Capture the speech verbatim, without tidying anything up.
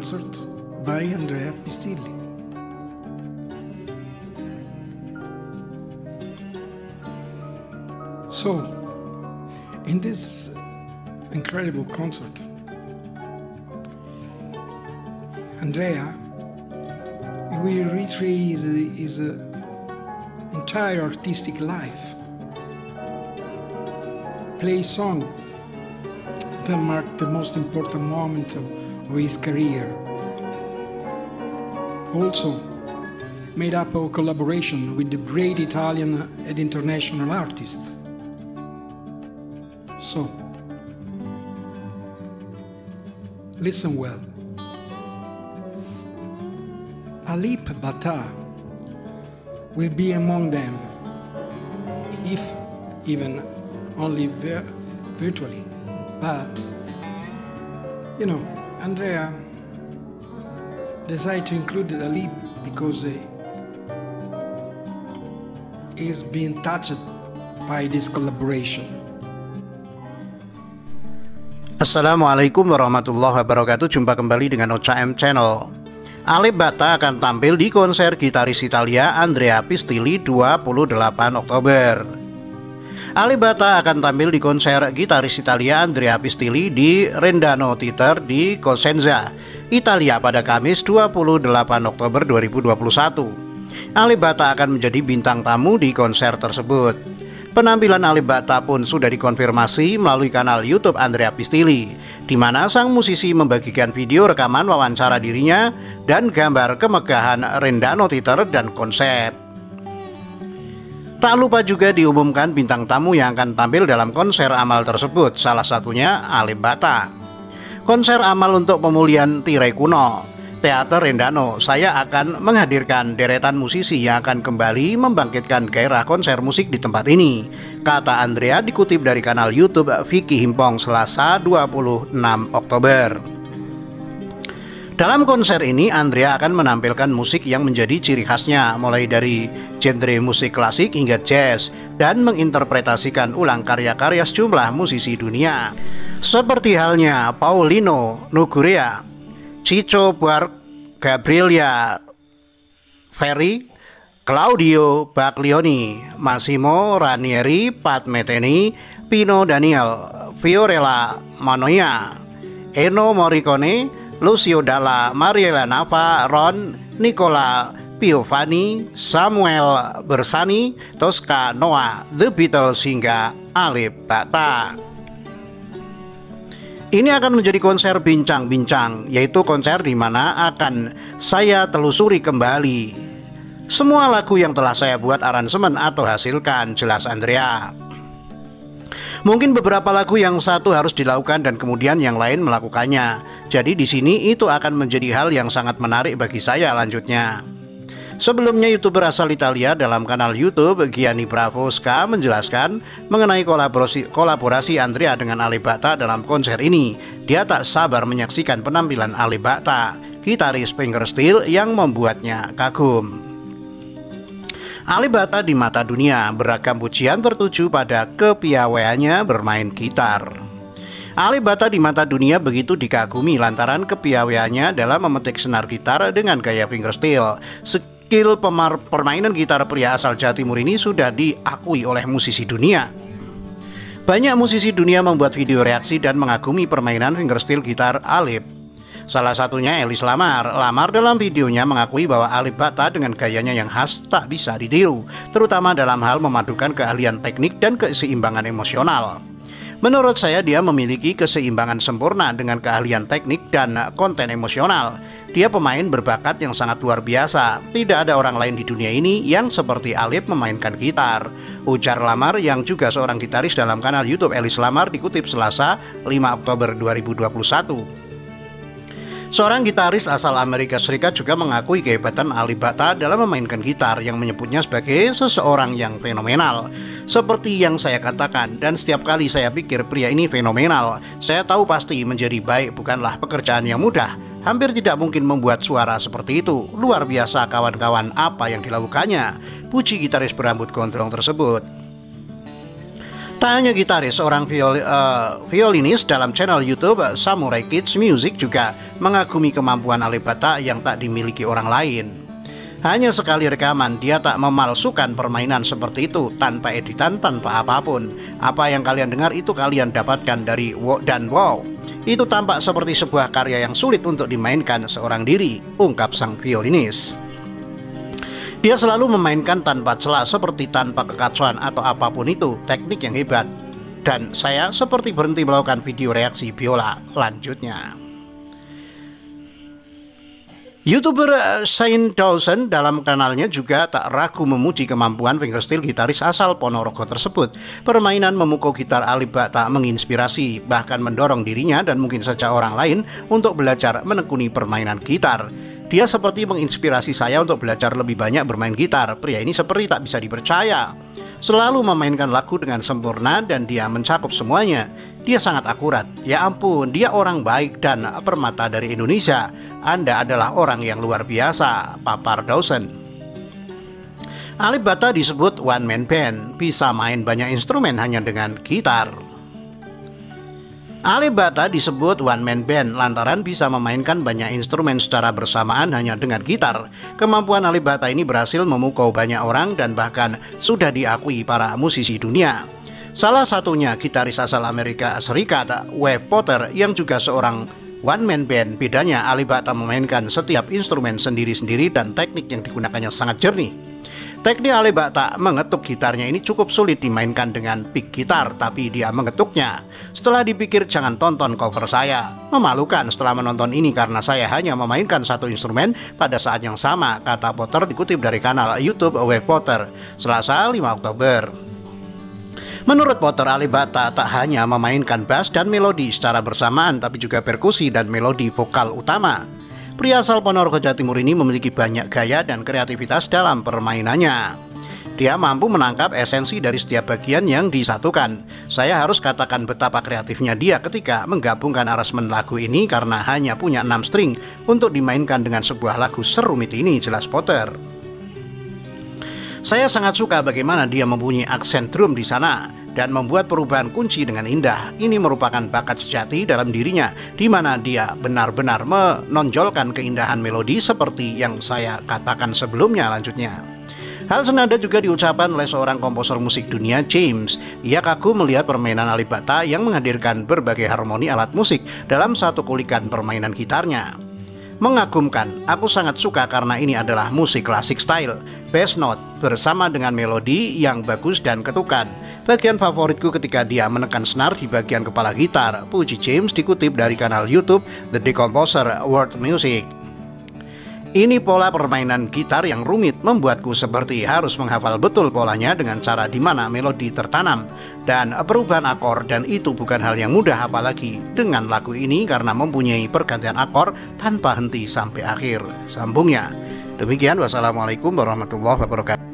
concert by Andrea Pistilli. So, in this incredible concert, Andrea will retrace his, his uh, entire artistic life, play songs that marked the most important moment of, of his career. Also, made up of collaboration with the great Italian and international artists. So, listen well. Alip Ba Ta will be among them, if even only vir virtually. But, you know, Andrea decided to include Alip because he is being touched by this collaboration. Assalamualaikum warahmatullahi wabarakatuh. Jumpa kembali dengan Ocha M Channel. Alip Ba Ta akan tampil di konser gitaris Italia Andrea Pistilli dua puluh delapan Oktober. Alip Ba Ta akan tampil di konser gitaris Italia Andrea Pistilli di Rendano Theater di Cosenza, Italia pada Kamis dua puluh delapan Oktober dua ribu dua puluh satu. Alip Ba Ta akan menjadi bintang tamu di konser tersebut. Penampilan Alip Ba Ta pun sudah dikonfirmasi melalui kanal YouTube Andrea Pistilli, di mana sang musisi membagikan video rekaman wawancara dirinya dan gambar kemegahan Rendano Theater dan konsep. Tak lupa juga diumumkan bintang tamu yang akan tampil dalam konser amal tersebut, salah satunya Alip Ba Ta. Konser amal untuk pemulihan tirai kuno Teater Rendano, saya akan menghadirkan deretan musisi yang akan kembali membangkitkan gairah konser musik di tempat ini, kata Andrea dikutip dari kanal YouTube Vicky Himpong Selasa dua puluh enam Oktober. Dalam konser ini Andrea akan menampilkan musik yang menjadi ciri khasnya, mulai dari genre musik klasik hingga jazz, dan menginterpretasikan ulang karya-karya sejumlah musisi dunia, seperti halnya Paulino Nugurea, Ciccio Buarque, Gabriela Ferri, Claudio Baglioni, Massimo Ranieri, Pat Metheny, Pino Daniel, Fiorella Mannoia, Ennio Morricone, Lucio Dalla, Mariela Nava, Ron, Nicola Piovani, Samuel Bersani, Tosca Noah, The Beatles hingga Alip Ba Ta. Ini akan menjadi konser bincang-bincang, yaitu konser di mana akan saya telusuri kembali semua lagu yang telah saya buat aransemen atau hasilkan, jelas Andrea. Mungkin beberapa lagu yang satu harus dilakukan dan kemudian yang lain melakukannya. Jadi di sini itu akan menjadi hal yang sangat menarik bagi saya lanjutnya. Sebelumnya YouTuber asal Italia dalam kanal YouTube Gianni Bravosca menjelaskan mengenai kolaborasi, kolaborasi Andrea dengan Alip Ba Ta dalam konser ini. Dia tak sabar menyaksikan penampilan Alip Ba Ta, gitaris fingerstyle yang membuatnya kagum. Alip Ba Ta di mata dunia, beragam pujian tertuju pada kepiawaiannya bermain gitar. Alip Ba Ta di mata dunia begitu dikagumi lantaran kepiawaiannya dalam memetik senar gitar dengan gaya fingerstyle. Skill permainan gitar pria asal Jawa Timur ini sudah diakui oleh musisi dunia. Banyak musisi dunia membuat video reaksi dan mengagumi permainan fingerstyle gitar Alip. Salah satunya Elis Lamar. Lamar dalam videonya mengakui bahwa Alip Ba Ta dengan gayanya yang khas tak bisa ditiru, terutama dalam hal memadukan keahlian teknik dan keseimbangan emosional. Menurut saya dia memiliki keseimbangan sempurna dengan keahlian teknik dan konten emosional. Dia pemain berbakat yang sangat luar biasa. Tidak ada orang lain di dunia ini yang seperti Alip memainkan gitar, ujar Lamar yang juga seorang gitaris dalam kanal YouTube Elis Lamar dikutip Selasa lima Oktober dua ribu dua puluh satu. Seorang gitaris asal Amerika Serikat juga mengakui kehebatan Alip Ba Ta dalam memainkan gitar, yang menyebutnya sebagai seseorang yang fenomenal. Seperti yang saya katakan, dan setiap kali saya pikir pria ini fenomenal, saya tahu pasti menjadi baik bukanlah pekerjaan yang mudah. Hampir tidak mungkin membuat suara seperti itu. Luar biasa kawan-kawan apa yang dilakukannya, puji gitaris berambut gondrong tersebut. Tak hanya gitaris, seorang viol, uh, violinis dalam channel YouTube Samurai Kids Music juga mengagumi kemampuan Alibata yang tak dimiliki orang lain. Hanya sekali rekaman, dia tak memalsukan permainan seperti itu, tanpa editan, tanpa apapun. Apa yang kalian dengar itu kalian dapatkan dari wow dan wow. Itu tampak seperti sebuah karya yang sulit untuk dimainkan seorang diri, ungkap sang violinis. Dia selalu memainkan tanpa celah, seperti tanpa kekacauan atau apapun itu, teknik yang hebat. Dan saya seperti berhenti melakukan video reaksi biola lanjutnya. YouTuber Shane Dawson dalam kanalnya juga tak ragu memuji kemampuan fingerstyle gitaris asal Ponorogo tersebut. Permainan memukul gitar Alibata menginspirasi, bahkan mendorong dirinya dan mungkin saja orang lain untuk belajar menekuni permainan gitar. Dia seperti menginspirasi saya untuk belajar lebih banyak bermain gitar. Pria ini seperti tak bisa dipercaya. Selalu memainkan lagu dengan sempurna dan dia mencakup semuanya. Dia sangat akurat. Ya ampun, dia orang baik dan permata dari Indonesia. Anda adalah orang yang luar biasa, papar Dawson. Alibata disebut one man band, bisa main banyak instrumen hanya dengan gitar. Alibata disebut one man band lantaran bisa memainkan banyak instrumen secara bersamaan hanya dengan gitar. Kemampuan Alibata ini berhasil memukau banyak orang dan bahkan sudah diakui para musisi dunia. Salah satunya gitaris asal Amerika Serikat, Webb Potter, yang juga seorang one man band. Bedanya Alibata memainkan setiap instrumen sendiri-sendiri dan teknik yang digunakannya sangat jernih. Teknik Alibata mengetuk gitarnya ini cukup sulit dimainkan dengan pick gitar, tapi dia mengetuknya. Setelah dipikir, jangan tonton cover saya. Memalukan setelah menonton ini karena saya hanya memainkan satu instrumen pada saat yang sama, kata Potter dikutip dari kanal YouTube Webb Potter, Selasa lima Oktober. Menurut Potter, Alibata tak hanya memainkan bass dan melodi secara bersamaan, tapi juga perkusi dan melodi vokal utama. Pria asal Ponorogo, Jawa Timur ini memiliki banyak gaya dan kreativitas dalam permainannya. Dia mampu menangkap esensi dari setiap bagian yang disatukan. Saya harus katakan betapa kreatifnya dia ketika menggabungkan aransemen lagu ini karena hanya punya enam string untuk dimainkan dengan sebuah lagu serumit ini, jelas Potter. Saya sangat suka bagaimana dia mempunyai aksen drum di sana dan membuat perubahan kunci dengan indah. Ini merupakan bakat sejati dalam dirinya, di mana dia benar-benar menonjolkan keindahan melodi seperti yang saya katakan sebelumnya, lanjutnya. Hal senada juga diucapkan oleh seorang komposer musik dunia, James. Ia kagum melihat permainan Alibata yang menghadirkan berbagai harmoni alat musik dalam satu kulikan permainan gitarnya. Mengagumkan, aku sangat suka karena ini adalah musik klasik style, bass note bersama dengan melodi yang bagus dan ketukan. Bagian favoritku ketika dia menekan senar di bagian kepala gitar, puji James dikutip dari kanal YouTube The Decomposer World Music. Ini pola permainan gitar yang rumit membuatku seperti harus menghafal betul polanya dengan cara di mana melodi tertanam dan perubahan akor, dan itu bukan hal yang mudah apalagi dengan lagu ini karena mempunyai pergantian akor tanpa henti sampai akhir, sambungnya. Demikian, wassalamualaikum warahmatullahi wabarakatuh.